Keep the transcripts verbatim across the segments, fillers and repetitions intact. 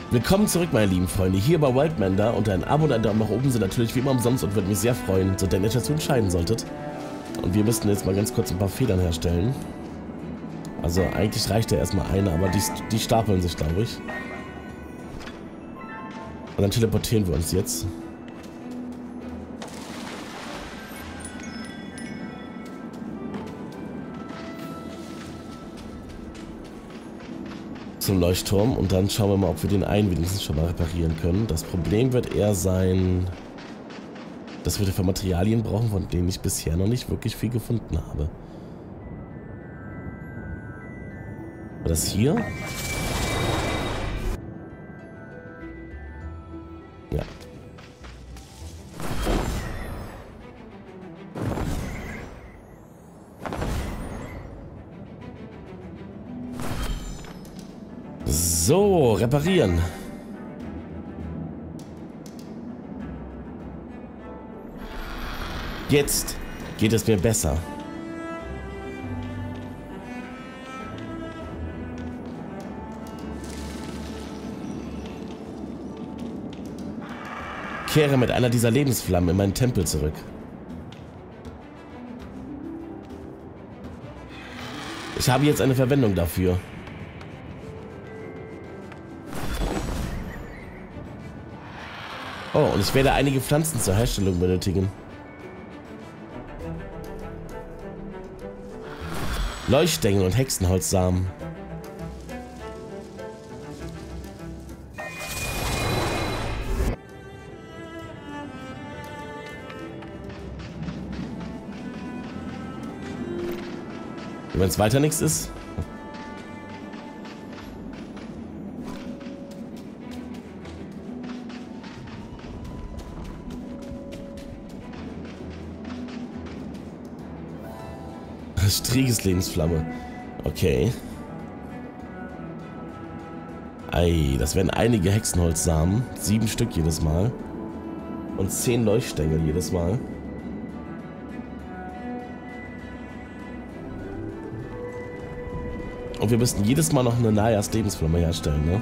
Willkommen zurück, meine lieben Freunde, hier bei Wildmender, und ein Abo und ein Daumen nach oben sind natürlich wie immer umsonst und würde mich sehr freuen, so ihr nicht dazu entscheiden solltet. Und wir müssten jetzt mal ganz kurz ein paar Federn herstellen. Also eigentlich reicht ja erstmal eine, aber die, die stapeln sich, glaube ich. Und dann teleportieren wir uns jetzt. Zum Leuchtturm und dann schauen wir mal, ob wir den einen wenigstens schon mal reparieren können. Das Problem wird eher sein, dass wir dafür Materialien brauchen, von denen ich bisher noch nicht wirklich viel gefunden habe. War das hier? Ja. So, reparieren. Jetzt geht es mir besser. Kehre mit einer dieser Lebensflammen in meinen Tempel zurück. Ich habe jetzt eine Verwendung dafür. Oh, und ich werde einige Pflanzen zur Herstellung benötigen. Leuchtstängel und Hexenholzsamen. Wenn es weiter nichts ist. Strieges Lebensflamme. Okay. Ei, das werden einige Hexenholzsamen. Sieben Stück jedes Mal. Und zehn Leuchtstängel jedes Mal. Und wir müssten jedes Mal noch eine Najas Lebensflamme herstellen, ne?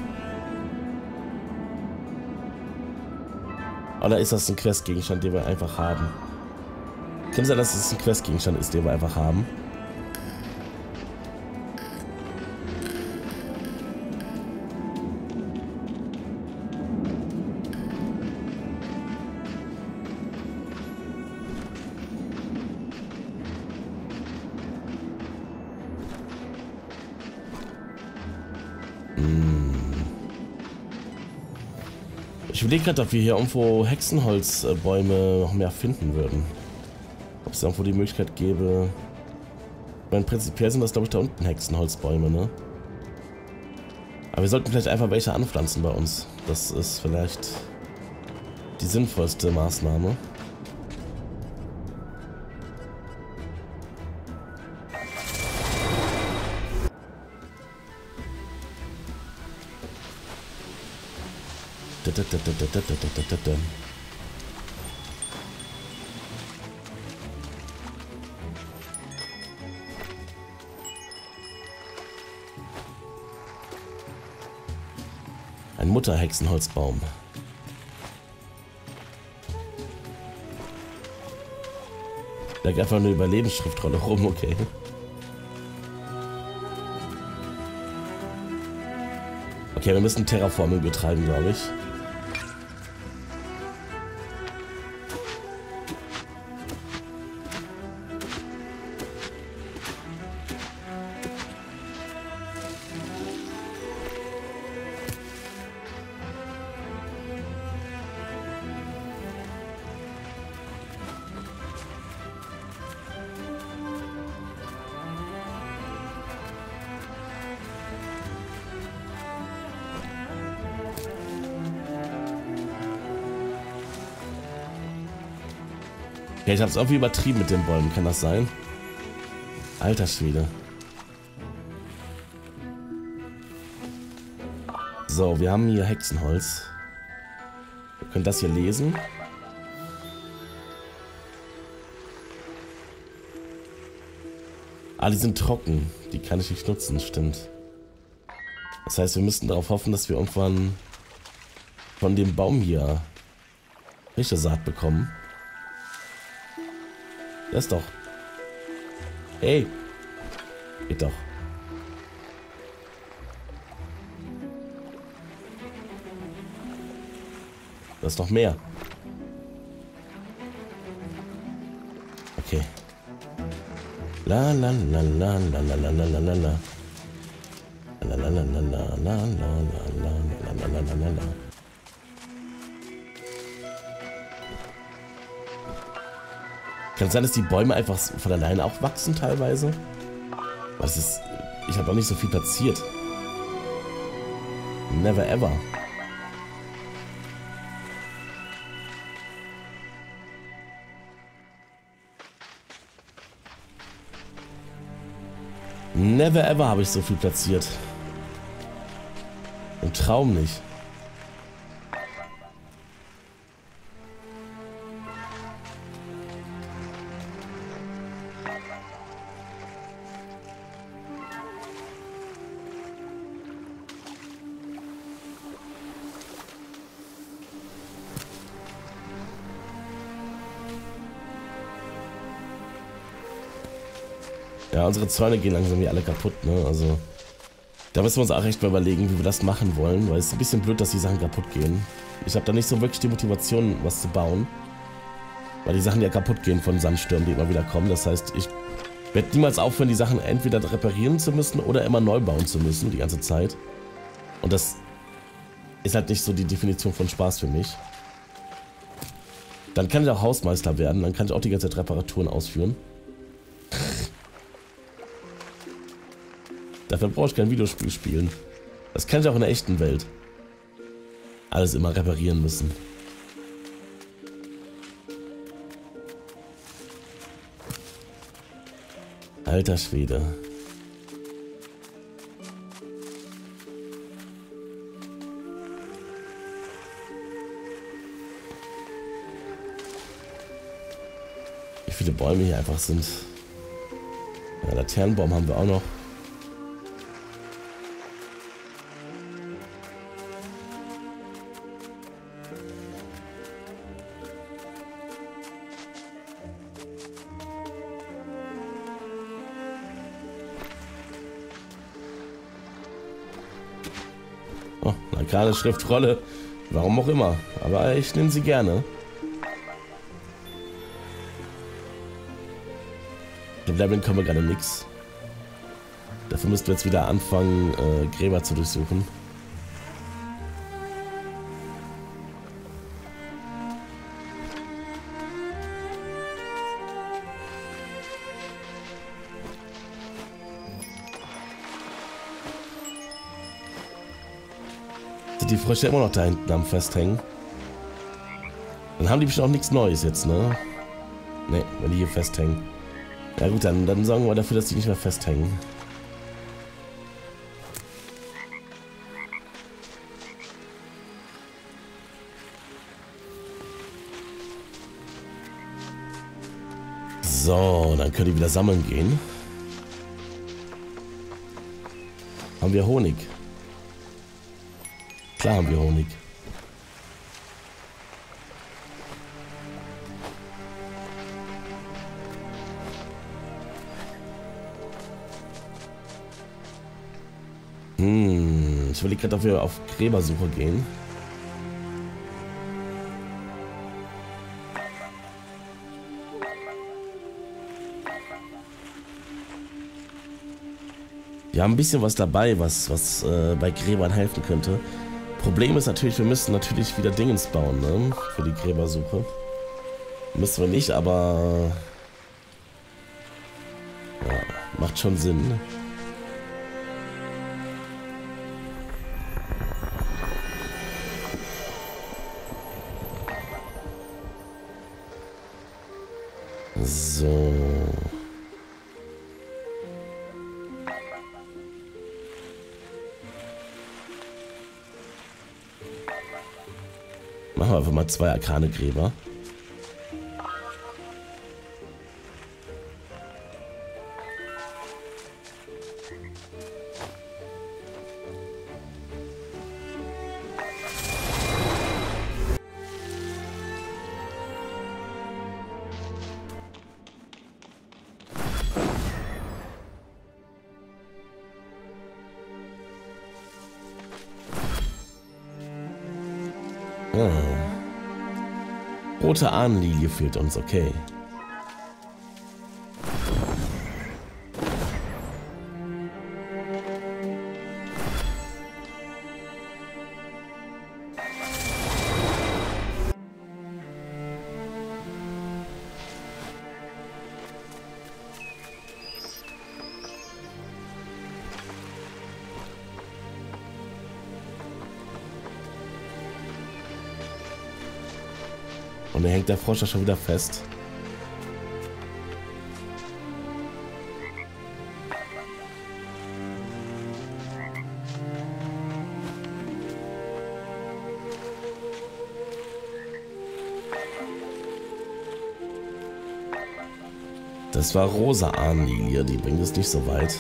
Oder ist das ein Questgegenstand, den wir einfach haben? Kann sein, dass es ein Questgegenstand ist, den wir einfach haben. Ich überlege gerade, ob wir hier irgendwo Hexenholzbäume noch mehr finden würden. Ob es irgendwo die Möglichkeit gäbe. Ich meine, prinzipiell sind das, glaube ich, da unten Hexenholzbäume, ne? Aber wir sollten vielleicht einfach welche anpflanzen bei uns. Das ist vielleicht die sinnvollste Maßnahme. Ein Mutterhexenholzbaum. Da geht einfach eine Überlebensschriftrolle rum, okay. Okay, wir müssen Terraforming betreiben, glaube ich. Ja, ich hab's irgendwie übertrieben mit den Bäumen, kann das sein? Alter Schwede. So, wir haben hier Hexenholz. Wir können das hier lesen. Ah, die sind trocken. Die kann ich nicht nutzen, stimmt. Das heißt, wir müssten darauf hoffen, dass wir irgendwann von dem Baum hier frische Saat bekommen. Das ist doch... Hey! Geht doch. Da ist noch mehr. Okay. La la la la la la la la la la la. La la la la la la la la la la la la la. Kann es sein, dass die Bäume einfach von alleine auch wachsen teilweise? Was ist... Ich habe auch nicht so viel platziert. Never ever. Never ever habe ich so viel platziert. Im Traum nicht. Ja, unsere Zäune gehen langsam hier alle kaputt, ne? Also, da müssen wir uns auch echt mal überlegen, wie wir das machen wollen, weil es ist ein bisschen blöd, dass die Sachen kaputt gehen. Ich habe da nicht so wirklich die Motivation, was zu bauen, weil die Sachen ja kaputt gehen von Sandstürmen, die immer wieder kommen. Das heißt, ich werde niemals aufhören, die Sachen entweder reparieren zu müssen oder immer neu bauen zu müssen, die ganze Zeit. Und das ist halt nicht so die Definition von Spaß für mich. Dann kann ich auch Hausmeister werden, dann kann ich auch die ganze Zeit Reparaturen ausführen. Dafür brauche ich kein Videospiel spielen. Das kann ich auch in der echten Welt. Alles immer reparieren müssen. Alter Schwede. Wie viele Bäume hier einfach sind. Ja, Laternenbaum haben wir auch noch. Oh, eine kleine Schriftrolle. Warum auch immer. Aber ich nehme sie gerne. Im Leveln können wir gerade nichts. Dafür müssten wir jetzt wieder anfangen, äh, Gräber zu durchsuchen. Sind die Frösche immer noch da hinten am Festhängen? Dann haben die bestimmt auch nichts Neues jetzt, ne? Ne, wenn die hier festhängen. Ja gut, dann, dann sorgen wir dafür, dass die nicht mehr festhängen. So, dann können die wieder sammeln gehen. Haben wir Honig? Klar haben wir Honig. Hm, ich will gerade, ob wir auf Gräbersuche gehen. Wir haben ein bisschen was dabei, was, was äh, bei Gräbern helfen könnte. Problem ist natürlich, wir müssen natürlich wieder Dingens bauen, ne? Für die Gräbersuche. Müssen wir nicht, aber... Ja, macht schon Sinn. So... Machen wir einfach mal zwei arkane Gräber. Ah. Rote Ahnenlilie fehlt uns, okay. Und dann hängt der Frosch ja schon wieder fest. Das war rosa Ahnenlilie, die bringt es nicht so weit.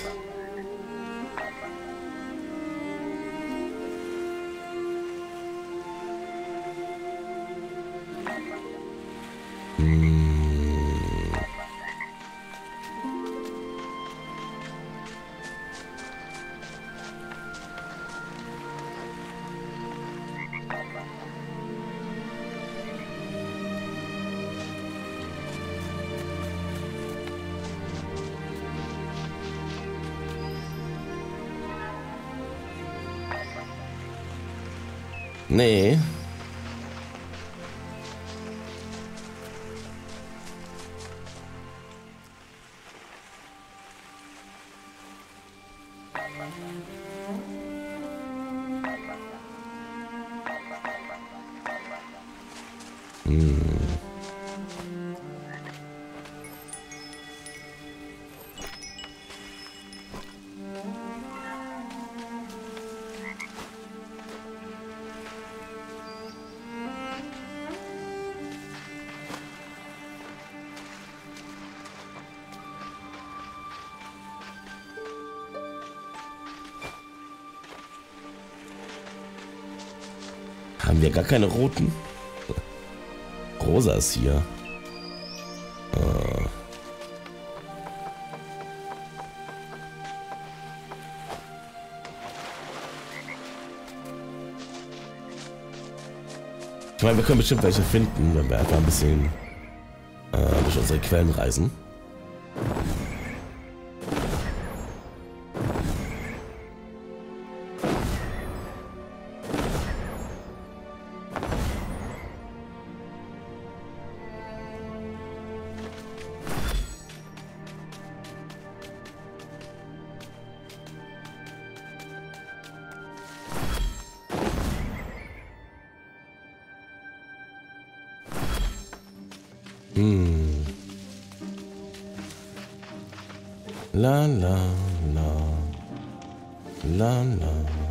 Nee. Hm. Haben wir gar keine roten? Rosa ist hier. Ah. Ich meine, wir können bestimmt welche finden, wenn wir einfach ein bisschen äh, durch unsere Quellen reisen. Hm. La la la. La la.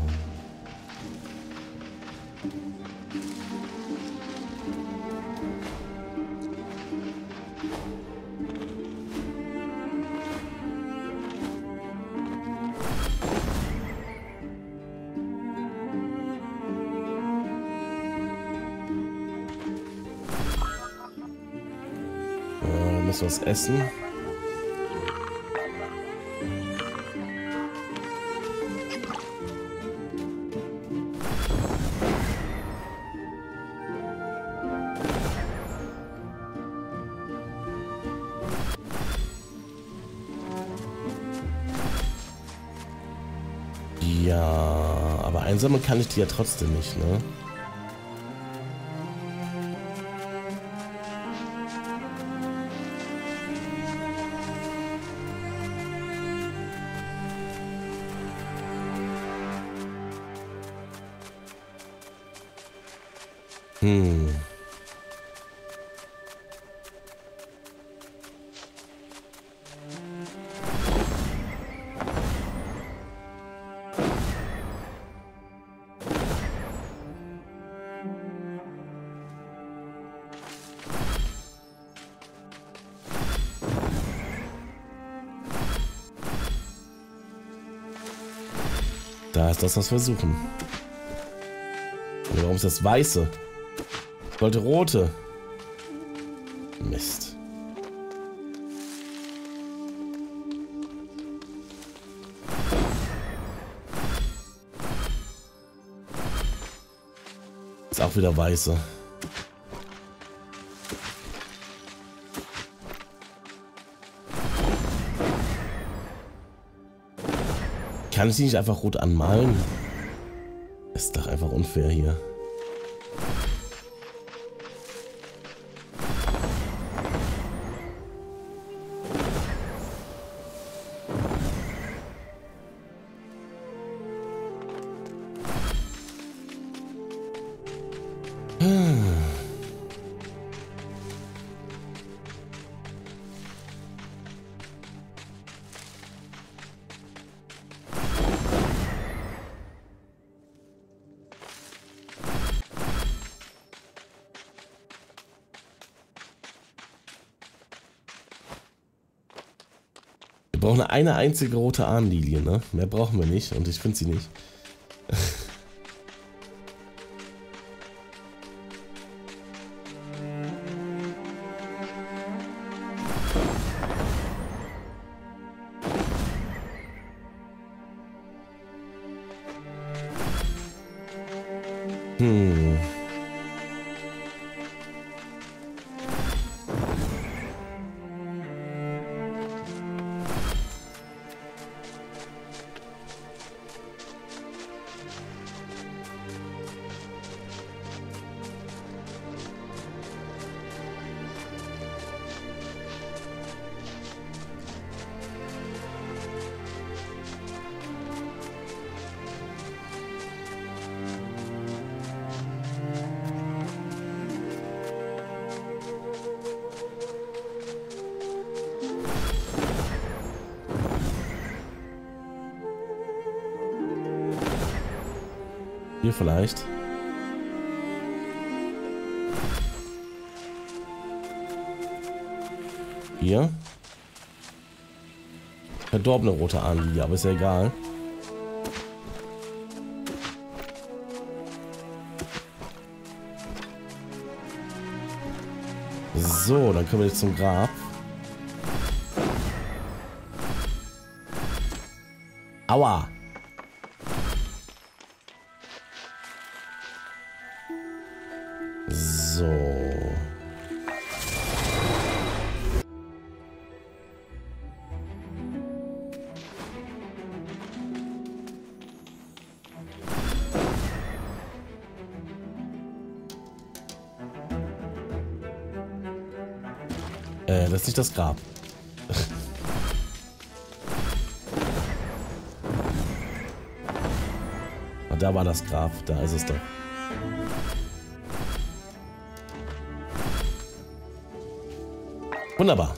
Was essen. Ja, aber einsammeln kann ich die ja trotzdem nicht, ne? Hm. Da ist das, was wir suchen. Aber warum ist das Weiße? Ich wollte rote. Mist. Das auch wieder weiße. Kann ich die nicht einfach rot anmalen? Ist doch einfach unfair hier. Wir brauchen eine einzige rote Ahnenlilie, ne? Mehr brauchen wir nicht und ich finde sie nicht. Hm. Hier vielleicht. Hier. Verdorbene rote Ahnenlilie, aber ist ja egal. So, dann können wir jetzt zum Grab. Aua! So. Äh, das ist nicht das Grab. Ah, da war das Grab, da ist es doch. Wunderbar.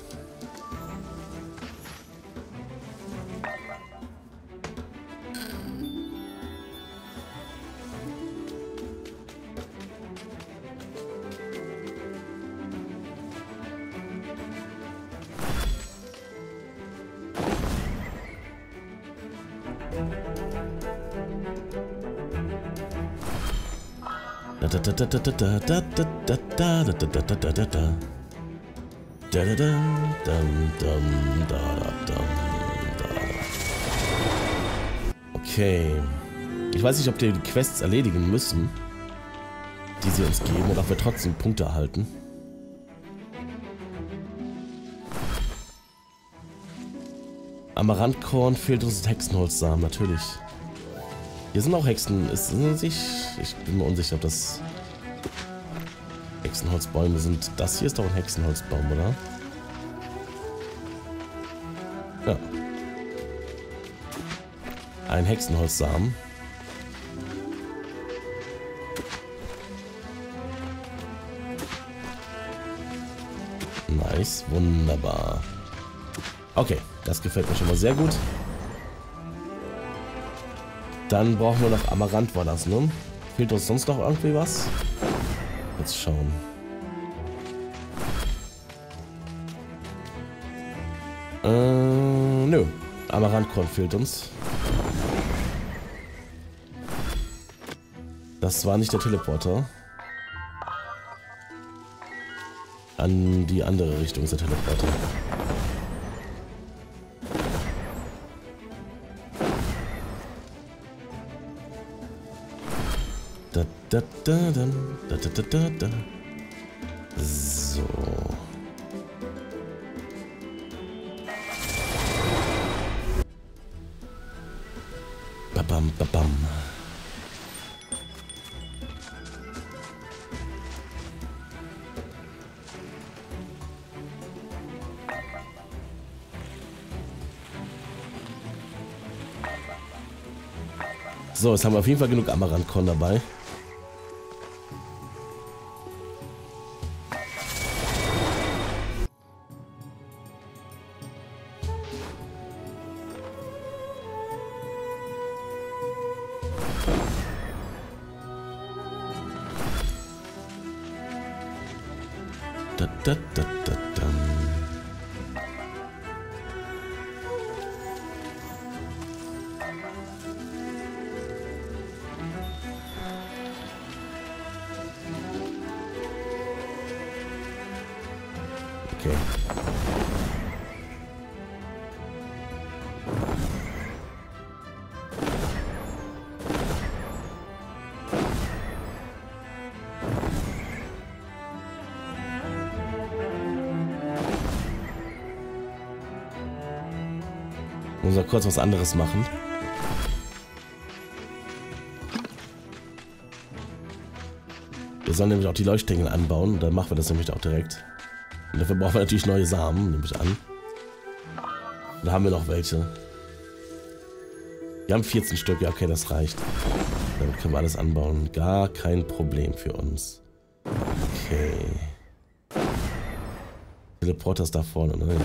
Da da da da da da da da da da da da da da da. Da da da dum dum da da da. Okay. Ich weiß nicht, ob wir die Quests erledigen müssen, die sie uns geben, oder ob wir trotzdem Punkte erhalten. Amaranthkorn fehlt uns Hexenholzsamen, natürlich. Hier sind auch Hexen. Ist, ich, ich bin mir unsicher, ob das Hexenholzbäume sind. Das hier ist doch ein Hexenholzbaum, oder? Ja. Ein Hexenholzsamen. Nice, wunderbar. Okay, das gefällt mir schon mal sehr gut. Dann brauchen wir noch Amaranth, war das, ne? Fehlt uns sonst noch irgendwie was? Jetzt schauen. Äh, nö. Amaranthkorn fehlt uns. Das war nicht der Teleporter. An die andere Richtung ist der Teleporter. Da, da, da, da, da, da, da, da. So. Babam, babam. So, jetzt haben wir auf jeden Fall genug Amaranth-Korn dabei. Da, da, da, da, da. Okay. Muss mal kurz was anderes machen. Wir sollen nämlich auch die Leuchtstängel anbauen. Dann machen wir das nämlich auch direkt. Und dafür brauchen wir natürlich neue Samen, nehme ich an. Da haben wir noch welche. Wir haben vierzehn Stück, ja okay, das reicht. Damit können wir alles anbauen. Gar kein Problem für uns. Okay. Teleporter ist da vorne, ne?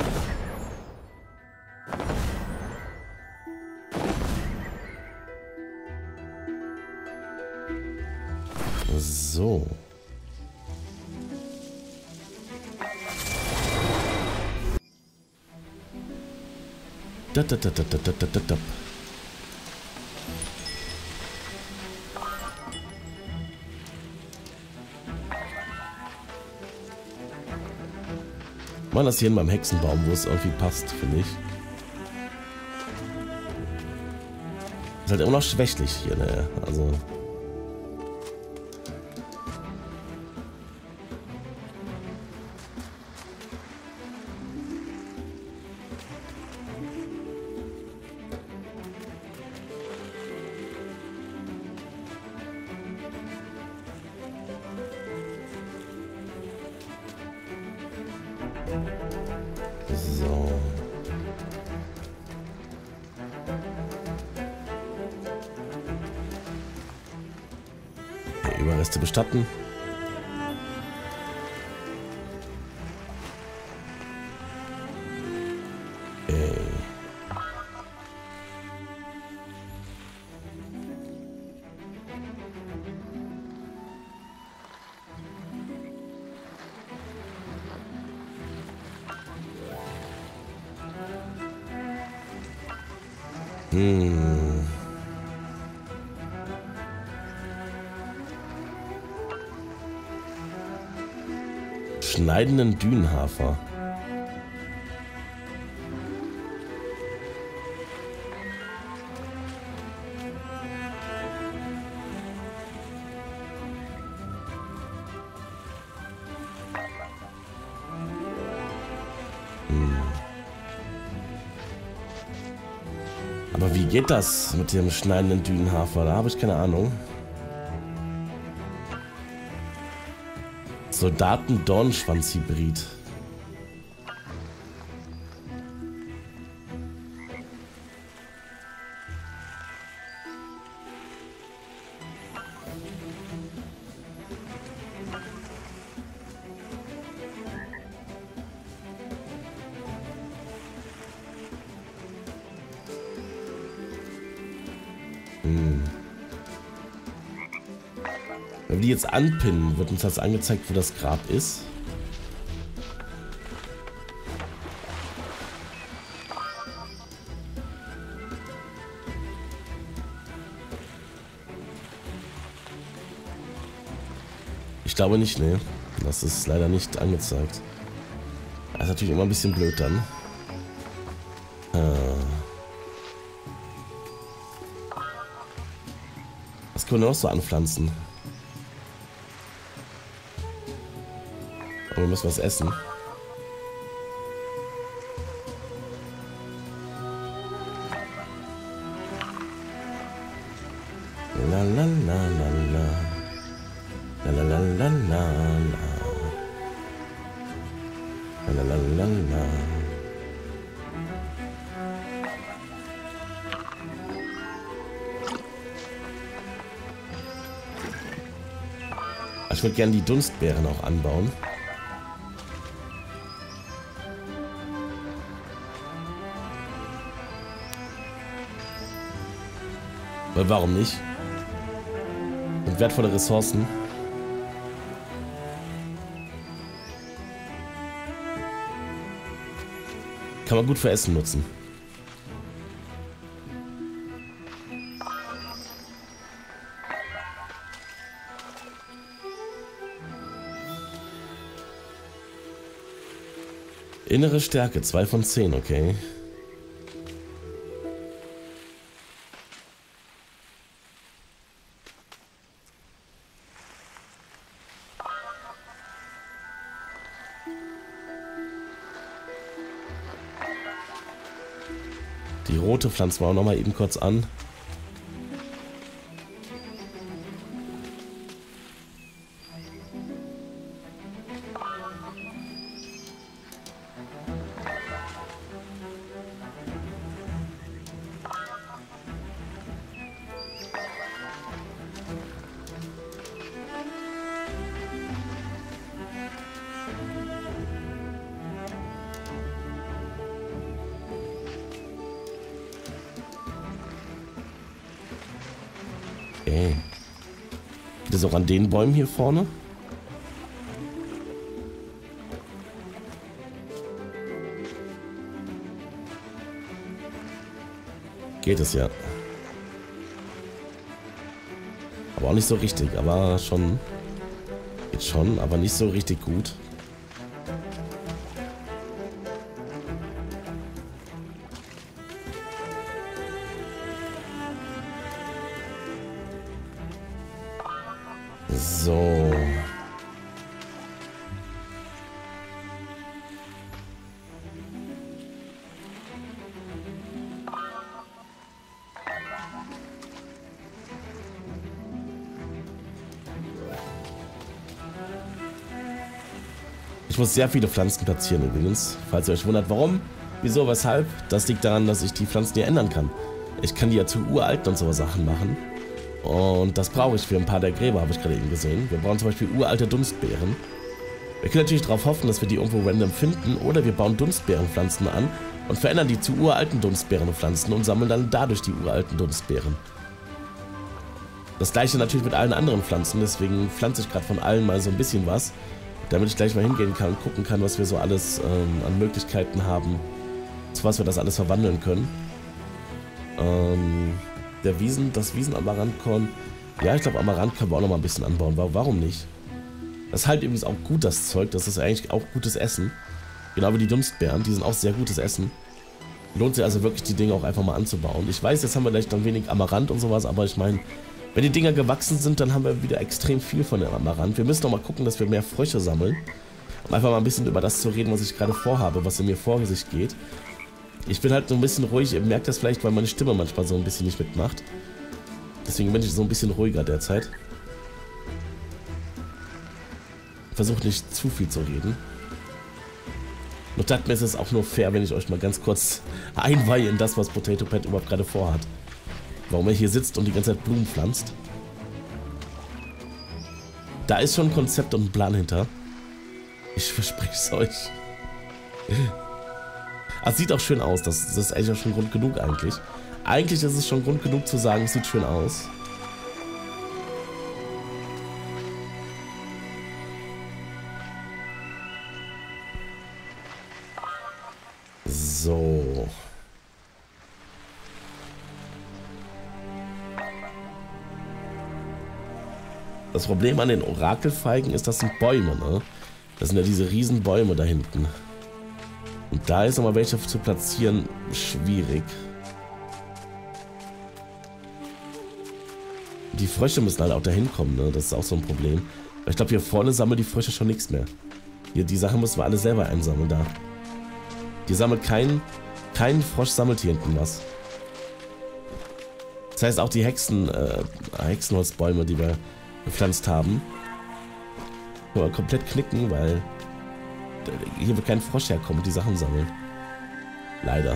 So. Da, da, da, da, da, da, da, da. Mal das hier beim Hexenbaum, wo es irgendwie passt, finde ich. Ist halt immer noch schwächlich hier, ne? Also. So. Okay, Überreste bestatten. Okay. Hm. Schneidenden Dünenhafer. Aber wie geht das mit dem schneidenden Dünenhafer? Da habe ich keine Ahnung. Soldaten-Dornschwanz-Hybrid. Hm. Wenn wir die jetzt anpinnen, wird uns das angezeigt, wo das Grab ist. Ich glaube nicht, ne. Das ist leider nicht angezeigt. Das ist natürlich immer ein bisschen blöd dann. Was können wir noch so anpflanzen? wir müssen was essen. La la la la la. La la la la la la. La la la la. Ich würde gerne die Dunstbeeren auch anbauen. Weil warum nicht? Und wertvolle Ressourcen. Kann man gut für Essen nutzen. Innere Stärke, zwei von zehn, okay. Die rote pflanzen wir auch noch mal eben kurz an. Okay. Geht das auch an den Bäumen hier vorne? Geht es ja. Aber auch nicht so richtig, aber schon. Geht schon, aber nicht so richtig gut. So. Ich muss sehr viele Pflanzen platzieren übrigens, falls ihr euch wundert, warum, wieso, weshalb. Das liegt daran, dass ich die Pflanzen hier ändern kann. Ich kann die ja zu uralten und so Sachen machen. Und das brauche ich für ein paar der Gräber, habe ich gerade eben gesehen. Wir brauchen zum Beispiel uralte Dunstbeeren. Wir können natürlich darauf hoffen, dass wir die irgendwo random finden. Oder wir bauen Dunstbeerenpflanzen an und verändern die zu uralten Dunstbeerenpflanzen und sammeln dann dadurch die uralten Dunstbeeren. Das gleiche natürlich mit allen anderen Pflanzen, deswegen pflanze ich gerade von allen mal so ein bisschen was. Damit ich gleich mal hingehen kann und gucken kann, was wir so alles ähm, an Möglichkeiten haben, zu was wir das alles verwandeln können. Ähm... Der Wiesen, das Wiesen-Amaranthkorn. Ja, ich glaube, Amaranth können wir auch noch mal ein bisschen anbauen. Warum nicht? Das ist halt übrigens auch gut, das Zeug. Das ist eigentlich auch gutes Essen. Genau wie die Dunstbeeren. Die sind auch sehr gutes Essen. Lohnt sich also wirklich, die Dinge auch einfach mal anzubauen. Ich weiß, jetzt haben wir vielleicht noch wenig Amaranth und sowas, aber ich meine, wenn die Dinger gewachsen sind, dann haben wir wieder extrem viel von dem Amaranth. Wir müssen noch mal gucken, dass wir mehr Früchte sammeln. Um einfach mal ein bisschen über das zu reden, was ich gerade vorhabe, was in mir vor sich geht. Ich bin halt so ein bisschen ruhig, ihr merkt das vielleicht, weil meine Stimme manchmal so ein bisschen nicht mitmacht. Deswegen bin ich so ein bisschen ruhiger derzeit. Versuche nicht zu viel zu reden. Und dachte mir, ist es auch nur fair, wenn ich euch mal ganz kurz einweihe in das, was Potato Pet überhaupt gerade vorhat. Warum er hier sitzt und die ganze Zeit Blumen pflanzt. Da ist schon ein Konzept und ein Plan hinter. Ich verspreche es euch. Es sieht auch schön aus, das, das ist eigentlich auch schon Grund genug eigentlich. Eigentlich ist es schon Grund genug zu sagen, es sieht schön aus. So. Das Problem an den Orakelfeigen ist, das sind Bäume, ne? Das sind ja diese riesen Bäume da hinten. Und da ist nochmal welche zu platzieren schwierig. Die Frösche müssen halt auch dahin kommen, ne? Das ist auch so ein Problem. Weil ich glaube, hier vorne sammeln die Frösche schon nichts mehr. Hier, die Sachen müssen wir alle selber einsammeln da. Die sammelt kein, kein Frosch sammelt hier hinten was. Das heißt auch die Hexen, äh, Hexenholzbäume, die wir gepflanzt haben, können wir komplett knicken, weil hier wird kein Frosch herkommen und die Sachen sammeln. Leider.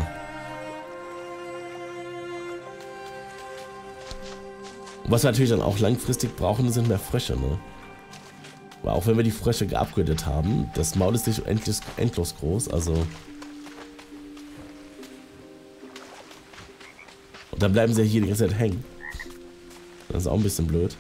Und was wir natürlich dann auch langfristig brauchen, sind mehr Frösche, ne? Aber auch wenn wir die Frösche geupgradet haben, das Maul ist nicht endlos, endlos groß, also... Und dann bleiben sie ja hier die ganze Zeit hängen. Das ist auch ein bisschen blöd.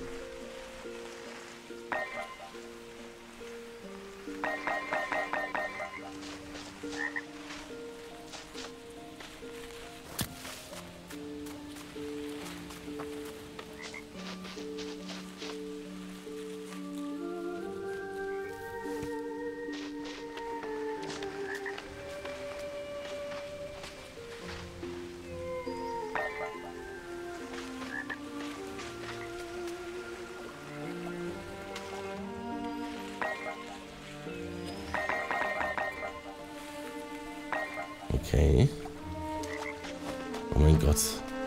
Okay. Oh mein Gott.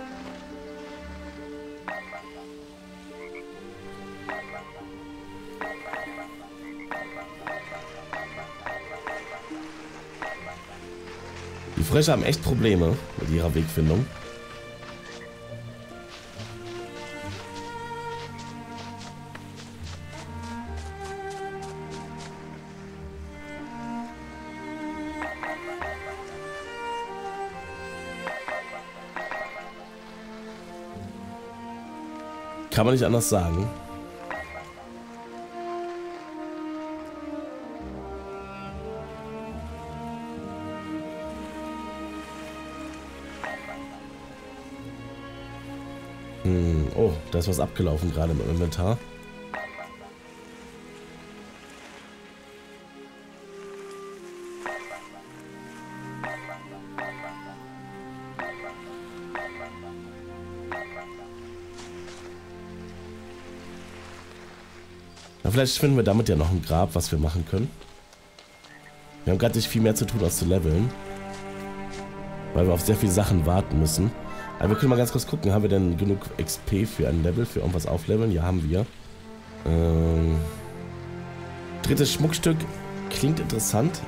Die Frösche haben echt Probleme mit ihrer Wegfindung. Kann man nicht anders sagen. Hm, oh, da ist was abgelaufen gerade im Inventar. Vielleicht finden wir damit ja noch ein Grab, was wir machen können. Wir haben gerade nicht viel mehr zu tun, als zu leveln. Weil wir auf sehr viele Sachen warten müssen. Aber wir können mal ganz kurz gucken, haben wir denn genug X P für ein Level, für irgendwas aufleveln? Ja, haben wir. Ähm, drittes Schmuckstück klingt interessant.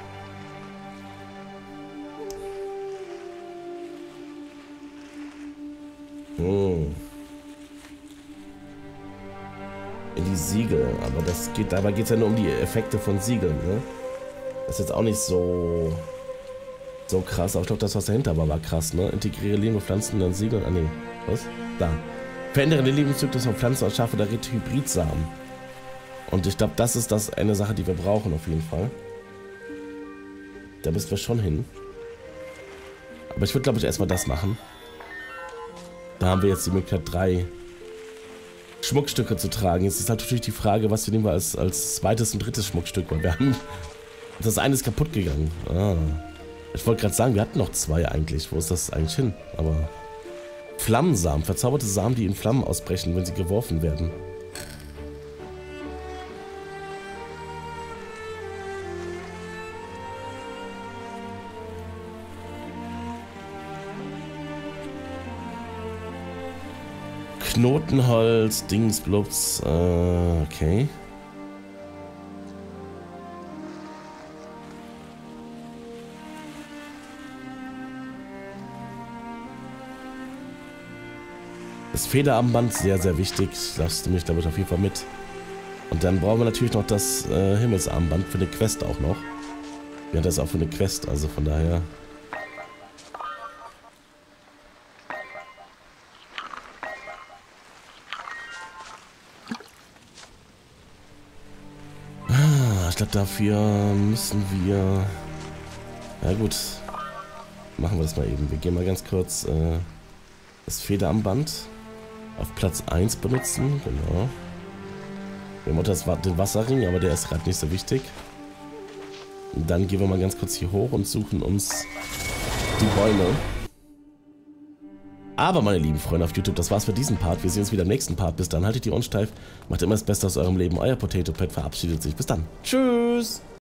Hm. In die Siegel, aber das geht, dabei geht es ja nur um die Effekte von Siegeln, ne? Das ist jetzt auch nicht so so krass, aber ich glaube, das, was dahinter war, war krass, ne? Integriere lebende Pflanzen und Siegel, ah ne, was? Da. Verändere den Lebenszyklus von Pflanzen und schaffe da Hybridsamen. Und ich glaube, das ist das eine Sache, die wir brauchen auf jeden Fall. Da müssen wir schon hin. Aber ich würde, glaube ich, erstmal das machen. Da haben wir jetzt die Möglichkeit, drei Schmuckstücke zu tragen. Jetzt ist halt natürlich die Frage, was wir nehmen wir als, als zweites und drittes Schmuckstück, weil wir haben... Das eine ist kaputt gegangen. Ah. Ich wollte gerade sagen, wir hatten noch zwei eigentlich. Wo ist das eigentlich hin? Aber... Flammensamen. Verzauberte Samen, die in Flammen ausbrechen, wenn sie geworfen werden. Knotenholz, Dingsblubs, äh, okay. Das Federarmband, sehr, sehr wichtig. Lasst mich damit auf jeden Fall mit. Und dann brauchen wir natürlich noch das äh, Himmelsarmband für eine Quest auch noch. Ja, das ist auch für eine Quest, also von daher... Ich glaube, dafür müssen wir... Ja gut, machen wir das mal eben. Wir gehen mal ganz kurz äh, das Federarmband auf Platz eins benutzen. Genau. Wir haben auch das, den Wasserring, aber der ist gerade nicht so wichtig. Und dann gehen wir mal ganz kurz hier hoch und suchen uns die Bäume. Aber meine lieben Freunde auf YouTube, das war's für diesen Part. Wir sehen uns wieder im nächsten Part. Bis dann, haltet die Ohren steif. Macht immer das Beste aus eurem Leben. Euer Potato Pet verabschiedet sich. Bis dann. Tschüss.